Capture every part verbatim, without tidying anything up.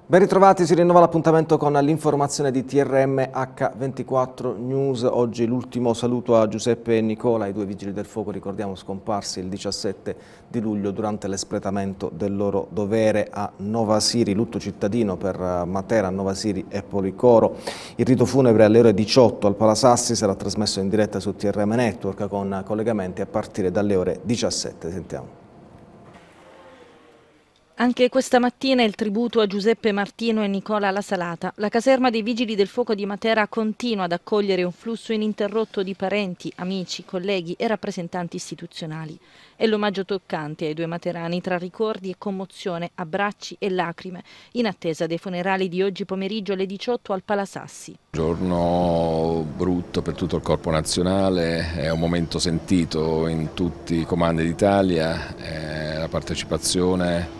Ben ritrovati, si rinnova l'appuntamento con l'informazione di T R M H ventiquattro News. Oggi l'ultimo saluto a Giuseppe e Nicola, i due vigili del fuoco, ricordiamo, scomparsi il diciassette di luglio durante l'espletamento del loro dovere a Novasiri. Lutto cittadino per Matera, Novasiri e Policoro. Il rito funebre alle ore diciotto al Palasassi sarà trasmesso in diretta su T R M Network con collegamenti a partire dalle ore diciassette. Sentiamo. Anche questa mattina il tributo a Giuseppe Martino e Nicola La Salata. La caserma dei Vigili del Fuoco di Matera continua ad accogliere un flusso ininterrotto di parenti, amici, colleghi e rappresentanti istituzionali. È l'omaggio toccante ai due materani tra ricordi e commozione, abbracci e lacrime, in attesa dei funerali di oggi pomeriggio alle diciotto al Palasassi. Giorno brutto per tutto il Corpo Nazionale, è un momento sentito in tutti i comandi d'Italia, la partecipazione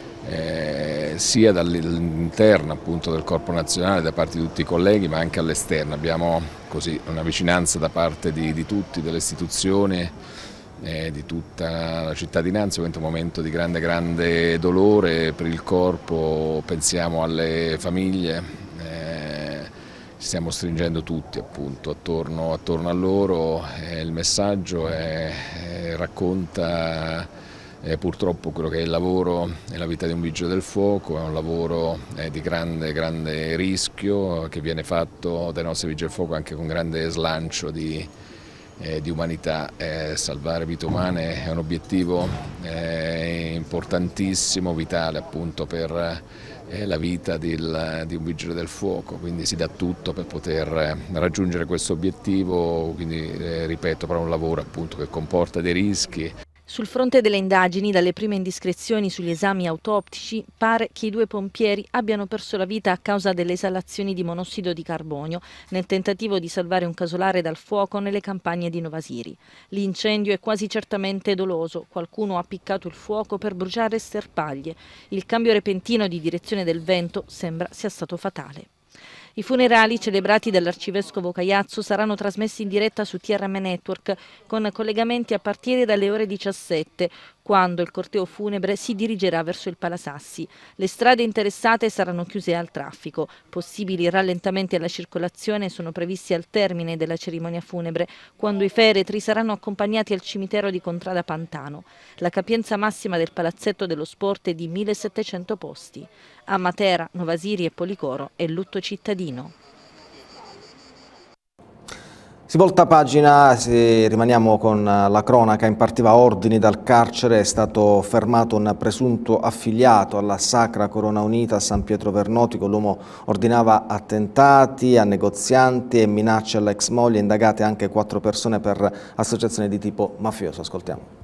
Eh, sia dall'interno appunto del Corpo Nazionale da parte di tutti i colleghi, ma anche all'esterno. Abbiamo così una vicinanza da parte di, di tutti, delle istituzioni, eh, di tutta la cittadinanza. È un momento di grande grande dolore per il corpo, pensiamo alle famiglie, eh, ci stiamo stringendo tutti appunto attorno, attorno a loro. Eh, il messaggio è, è, racconta Eh, purtroppo quello che è il lavoro e la vita di un vigile del fuoco. È un lavoro eh, di grande, grande rischio che viene fatto dai nostri vigili del fuoco anche con grande slancio di, eh, di umanità. Eh, salvare vite umane è un obiettivo eh, importantissimo, vitale appunto per eh, la vita di, di un vigile del fuoco, quindi si dà tutto per poter raggiungere questo obiettivo, quindi eh, ripeto, però è un lavoro appunto che comporta dei rischi. Sul fronte delle indagini, dalle prime indiscrezioni sugli esami autoptici, pare che i due pompieri abbiano perso la vita a causa delle esalazioni di monossido di carbonio nel tentativo di salvare un casolare dal fuoco nelle campagne di Novasiri. L'incendio è quasi certamente doloso, qualcuno ha appiccato il fuoco per bruciare sterpaglie. Il cambio repentino di direzione del vento sembra sia stato fatale. I funerali celebrati dall'arcivescovo Caiazzo saranno trasmessi in diretta su T R M Network con collegamenti a partire dalle ore diciassette, quando il corteo funebre si dirigerà verso il Palasassi. Le strade interessate saranno chiuse al traffico. Possibili rallentamenti alla circolazione sono previsti al termine della cerimonia funebre, quando i feretri saranno accompagnati al cimitero di Contrada Pantano. La capienza massima del Palazzetto dello Sport è di millesettecento posti. A Matera, Novasiri e Policoro è lutto cittadino. Si volta pagina, si, rimaniamo con la cronaca. Impartiva ordini dal carcere, è stato fermato un presunto affiliato alla Sacra Corona Unita a San Pietro Vernotico. L'uomo ordinava attentati a negozianti e minacce all'ex moglie, indagate anche quattro persone per associazione di tipo mafioso. Ascoltiamo.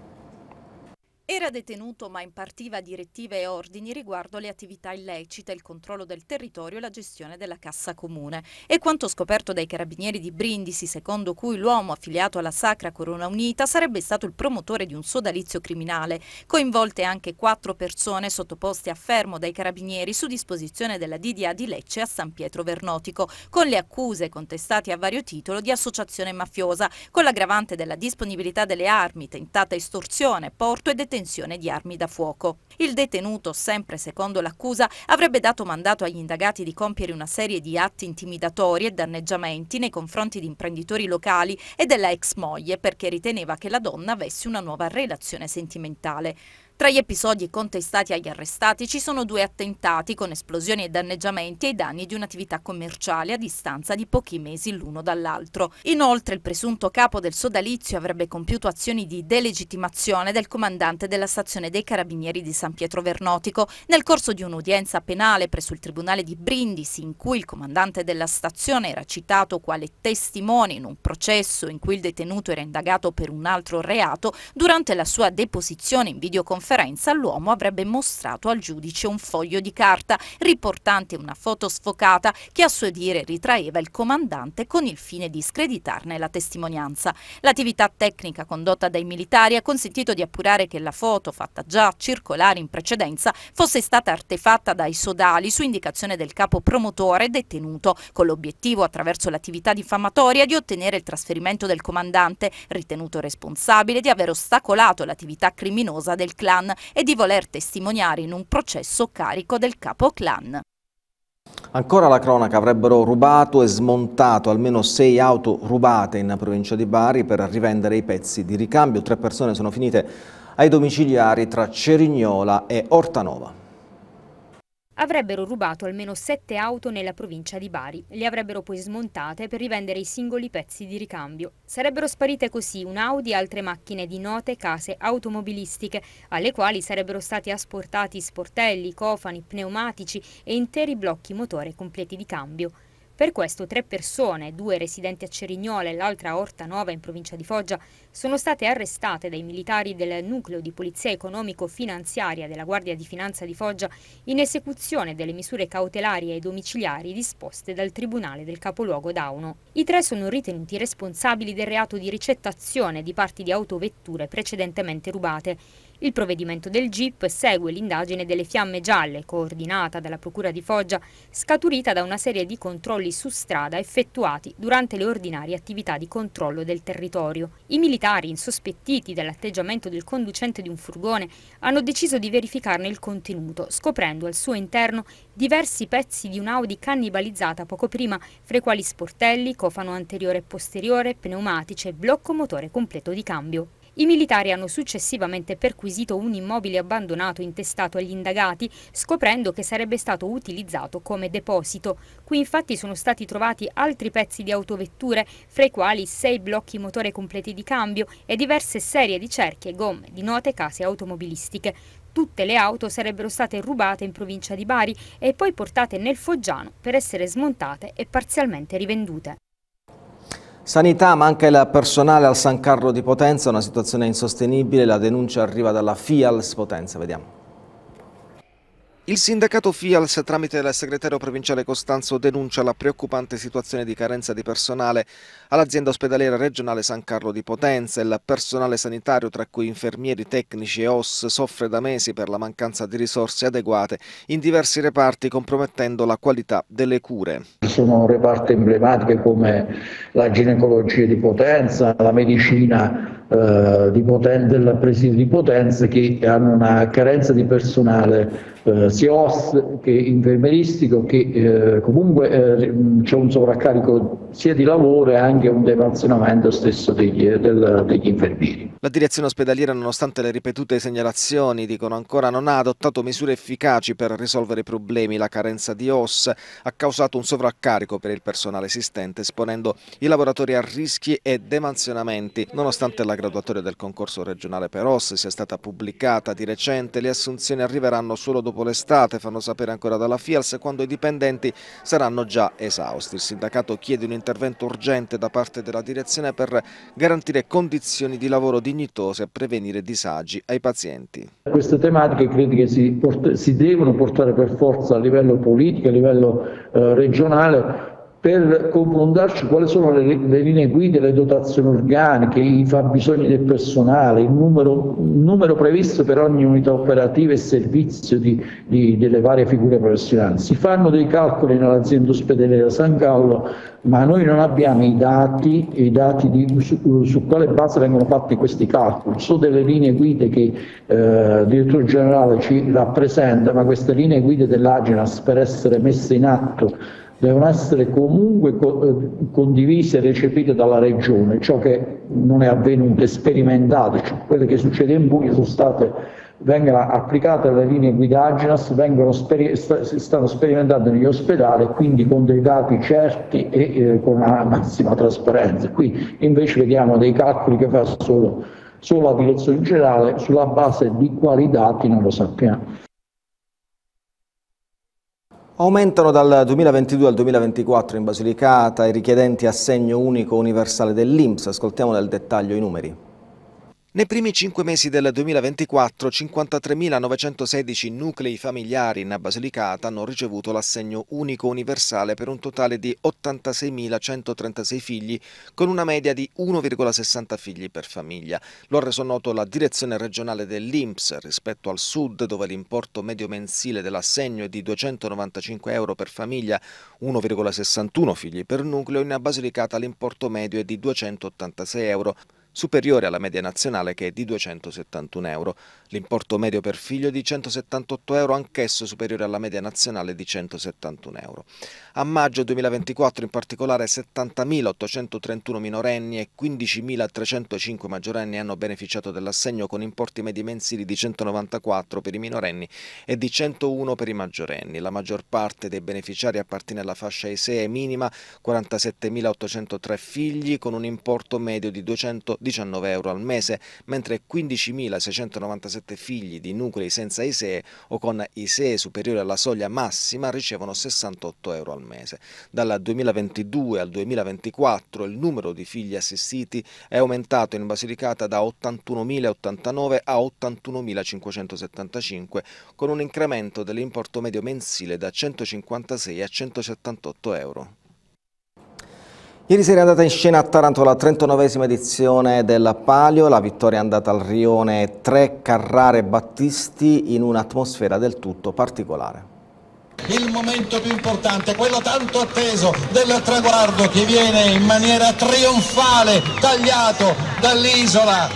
Era detenuto ma impartiva direttive e ordini riguardo le attività illecite, il controllo del territorio e la gestione della cassa comune. E quanto scoperto dai carabinieri di Brindisi, secondo cui l'uomo affiliato alla Sacra Corona Unita sarebbe stato il promotore di un sodalizio criminale, coinvolte anche quattro persone sottoposte a fermo dai carabinieri su disposizione della D D A di Lecce a San Pietro Vernotico, con le accuse contestate a vario titolo di associazione mafiosa, con l'aggravante della disponibilità delle armi, tentata estorsione, porto e detenzione di armi da fuoco. Il detenuto, sempre secondo l'accusa, avrebbe dato mandato agli indagati di compiere una serie di atti intimidatori e danneggiamenti nei confronti di imprenditori locali e della ex moglie perché riteneva che la donna avesse una nuova relazione sentimentale. Tra gli episodi contestati agli arrestati ci sono due attentati con esplosioni e danneggiamenti ai danni di un'attività commerciale a distanza di pochi mesi l'uno dall'altro. Inoltre il presunto capo del sodalizio avrebbe compiuto azioni di delegittimazione del comandante della stazione dei Carabinieri di San Pietro Vernotico nel corso di un'udienza penale presso il Tribunale di Brindisi, in cui il comandante della stazione era citato quale testimone in un processo in cui il detenuto era indagato per un altro reato. Durante la sua deposizione in videoconferenza l'uomo avrebbe mostrato al giudice un foglio di carta riportante una foto sfocata che a suo dire ritraeva il comandante con il fine di screditarne la testimonianza. L'attività tecnica condotta dai militari ha consentito di appurare che la foto, fatta già circolare in precedenza, fosse stata artefatta dai sodali su indicazione del capo promotore detenuto, con l'obiettivo, attraverso l'attività diffamatoria, di ottenere il trasferimento del comandante, ritenuto responsabile di aver ostacolato l'attività criminosa del clan e di voler testimoniare in un processo carico del capo clan. Ancora la cronaca: avrebbero rubato e smontato almeno sei auto rubate in provincia di Bari per rivendere i pezzi di ricambio. Tre persone sono finite ai domiciliari tra Cerignola e Ortanova. Avrebbero rubato almeno sette auto nella provincia di Bari, le avrebbero poi smontate per rivendere i singoli pezzi di ricambio. Sarebbero sparite così un Audi e altre macchine di note case automobilistiche, alle quali sarebbero stati asportati sportelli, cofani, pneumatici e interi blocchi motore completi di cambio. Per questo tre persone, due residenti a Cerignola e l'altra a Ortanova in provincia di Foggia, sono state arrestate dai militari del nucleo di polizia economico-finanziaria della Guardia di Finanza di Foggia in esecuzione delle misure cautelari e domiciliari disposte dal Tribunale del capoluogo d'Auno. I tre sono ritenuti responsabili del reato di ricettazione di parti di autovetture precedentemente rubate. Il provvedimento del G I P segue l'indagine delle Fiamme Gialle, coordinata dalla Procura di Foggia, scaturita da una serie di controlli su strada effettuati durante le ordinarie attività di controllo del territorio. I militari, insospettiti dell'atteggiamento del conducente di un furgone, hanno deciso di verificarne il contenuto, scoprendo al suo interno diversi pezzi di un'Audi cannibalizzata poco prima, fra i quali sportelli, cofano anteriore e posteriore, pneumatici e blocco motore completo di cambio. I militari hanno successivamente perquisito un immobile abbandonato intestato agli indagati, scoprendo che sarebbe stato utilizzato come deposito. Qui infatti sono stati trovati altri pezzi di autovetture, fra i quali sei blocchi motore completi di cambio e diverse serie di cerchi e gomme di note case automobilistiche. Tutte le auto sarebbero state rubate in provincia di Bari e poi portate nel Foggiano per essere smontate e parzialmente rivendute. Sanità: manca il personale al San Carlo di Potenza, una situazione insostenibile. La denuncia arriva dalla FIALS Potenza, vediamo. Il sindacato FIALS, tramite il segretario provinciale Costanzo, denuncia la preoccupante situazione di carenza di personale all'azienda ospedaliera regionale San Carlo di Potenza. Il personale sanitario, tra cui infermieri, tecnici e O S, soffre da mesi per la mancanza di risorse adeguate in diversi reparti, compromettendo la qualità delle cure. Ci sono reparti emblematiche come la ginecologia di Potenza, la medicina eh, di Potenza, del presidio di Potenza, che hanno una carenza di personale Eh, sia O S che infermieristico, che eh, comunque eh, c'è un sovraccarico sia di lavoro e anche un demansionamento stesso degli, del, degli infermieri. La direzione ospedaliera, nonostante le ripetute segnalazioni, dicono ancora, non ha adottato misure efficaci per risolvere i problemi. La carenza di O S ha causato un sovraccarico per il personale esistente, esponendo i lavoratori a rischi e demansionamenti. Nonostante la graduatoria del concorso regionale per O S sia stata pubblicata di recente, le assunzioni arriveranno solo dopo l'estate, fanno sapere ancora dalla FIALS, quando i dipendenti saranno già esausti. Il sindacato chiede un intervento urgente da parte della direzione per garantire condizioni di lavoro dignitose e prevenire disagi ai pazienti. Queste tematiche credo che si, si devono portare per forza a livello politico, a livello eh, regionale, per confrontarci quali sono le, le linee guida, le dotazioni organiche, i fabbisogni del personale, il numero, il numero previsto per ogni unità operativa e servizio di, di, delle varie figure professionali. Si fanno dei calcoli nell'azienda ospedaliera San Gallo, ma noi non abbiamo i dati, i dati di, su, su quale base vengono fatti questi calcoli. Sono delle linee guida che eh, il direttore generale ci rappresenta, ma queste linee guida dell'Agenas, per essere messe in atto, devono essere comunque condivise e recepite dalla Regione, ciò che non è avvenuto, è sperimentato. Cioè, quelle che succede in Puglia sono state, vengono applicate le linee guida Agenas, vengono speri, stanno sperimentate negli ospedali, quindi con dei dati certi e eh, con una massima trasparenza. Qui invece vediamo dei calcoli che fa solo, solo la direzione generale, sulla base di quali dati non lo sappiamo. Aumentano dal duemilaventidue al duemilaventiquattro in Basilicata i richiedenti assegno unico universale dell'I N P S. Ascoltiamo nel dettaglio i numeri. Nei primi cinque mesi del duemilaventiquattro, cinquantatremilanovecentosedici nuclei familiari in Basilicata hanno ricevuto l'assegno unico universale per un totale di ottantaseimilacentotrentasei figli, con una media di uno virgola sessanta figli per famiglia. Lo ha reso noto la direzione regionale dell'I N P S. Rispetto al sud, dove l'importo medio mensile dell'assegno è di duecentonovantacinque euro per famiglia, uno virgola sessantuno figli per nucleo, in Basilicata l'importo medio è di duecentottantasei euro. superiore alla media nazionale che è di duecentosettantuno euro. L'importo medio per figlio è di centosettantotto euro, anch'esso superiore alla media nazionale di centosettantuno euro. A maggio duemilaventiquattro in particolare settantamilaottocentotrentuno minorenni e quindicimilatrecentocinque maggiorenni hanno beneficiato dell'assegno con importi medi mensili di centonovantaquattro per i minorenni e di centouno per i maggiorenni. La maggior parte dei beneficiari appartiene alla fascia I S E E minima, quarantasettemilaottocentotre figli con un importo medio di duecentodiciannove euro al mese, mentre quindicimilaseicentonovantasette figli di nuclei senza I S E E o con I S E E superiore alla soglia massima ricevono sessantotto euro al mese. Dal duemilaventidue al duemilaventiquattro il numero di figli assistiti è aumentato in Basilicata da ottantunomilaottantanove a ottantunomilacinquecentosettantacinque, con un incremento dell'importo medio mensile da centocinquantasei a centosettantotto euro. Ieri sera è andata in scena a Taranto la trentonovesima edizione della Palio, la vittoria è andata al rione tre Carrare Battisti in un'atmosfera del tutto particolare. Il momento più importante, quello tanto atteso del traguardo che viene in maniera trionfale tagliato dall'isola.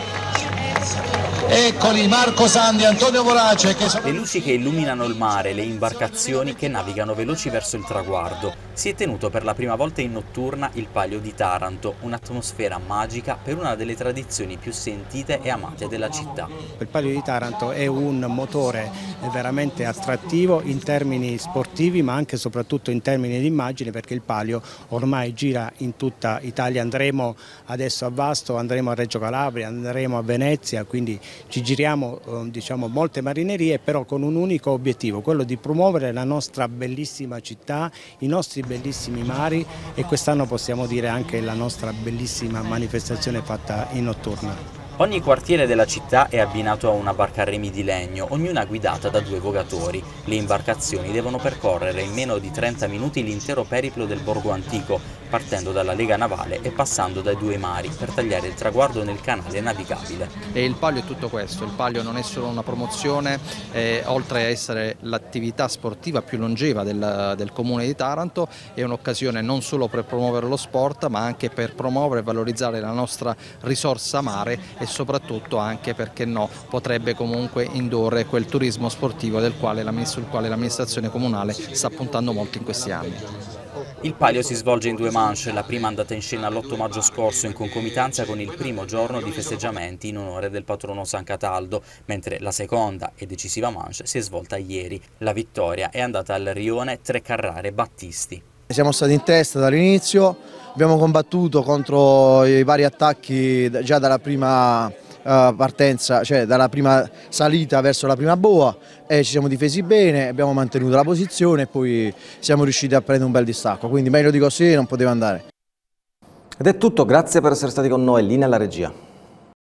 Eccoli Marco Sandi, Antonio Vorace. Che sono... Le luci che illuminano il mare, le imbarcazioni che navigano veloci verso il traguardo. Si è tenuto per la prima volta in notturna il Palio di Taranto, un'atmosfera magica per una delle tradizioni più sentite e amate della città. Il Palio di Taranto è un motore veramente attrattivo in termini sportivi ma anche e soprattutto in termini di immagine, perché il Palio ormai gira in tutta Italia. Andremo adesso a Vasto, andremo a Reggio Calabria, andremo a Venezia, quindi ci giriamo eh, diciamo molte marinerie, però con un unico obiettivo, quello di promuovere la nostra bellissima città, i nostri bellissimi mari e quest'anno possiamo dire anche la nostra bellissima manifestazione fatta in notturna. Ogni quartiere della città è abbinato a una barca a remi di legno, ognuna guidata da due vogatori. Le imbarcazioni devono percorrere in meno di trenta minuti l'intero periplo del borgo antico, partendo dalla lega navale e passando dai due mari per tagliare il traguardo nel canale navigabile. E il Palio è tutto questo, il Palio non è solo una promozione, eh, oltre a essere l'attività sportiva più longeva del, del comune di Taranto, è un'occasione non solo per promuovere lo sport ma anche per promuovere e valorizzare la nostra risorsa mare e soprattutto anche, perché no, potrebbe comunque indurre quel turismo sportivo del quale l'amministrazione comunale sta puntando molto in questi anni. Il Palio si svolge in due manche, la prima è andata in scena l'otto maggio scorso in concomitanza con il primo giorno di festeggiamenti in onore del patrono San Cataldo, mentre la seconda e decisiva manche si è svolta ieri. La vittoria è andata al rione tre Carrare Battisti. Siamo stati in testa dall'inizio, abbiamo combattuto contro i vari attacchi già dalla prima partenza, cioè dalla prima salita verso la prima boa, e ci siamo difesi bene, abbiamo mantenuto la posizione e poi siamo riusciti a prendere un bel distacco, quindi meglio di così non poteva andare. Ed è tutto, grazie per essere stati con noi, linea alla regia.